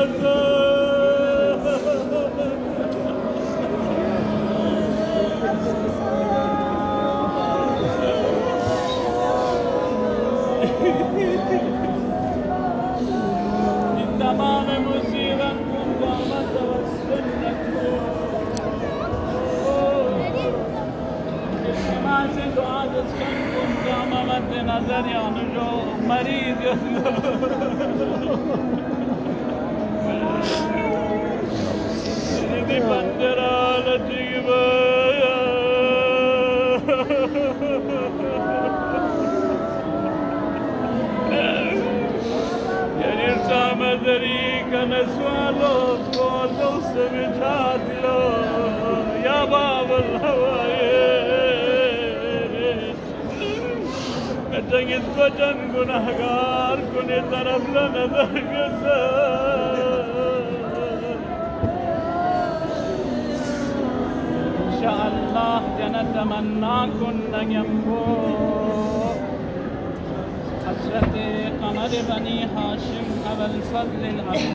تمام مصيبا كنت توسل اجتماع سے دعا دستن كنت مد نظر يعني جو مريض دي بندرا لجيبا ذريك نسوالو فولو سمجادلو يا باب الهوايه كجنگت بجن گناهگار کنه طرف لنظر ان شاء الله جنتمنا كن ينبو حضرت قمر بني هاشم أبا الفضل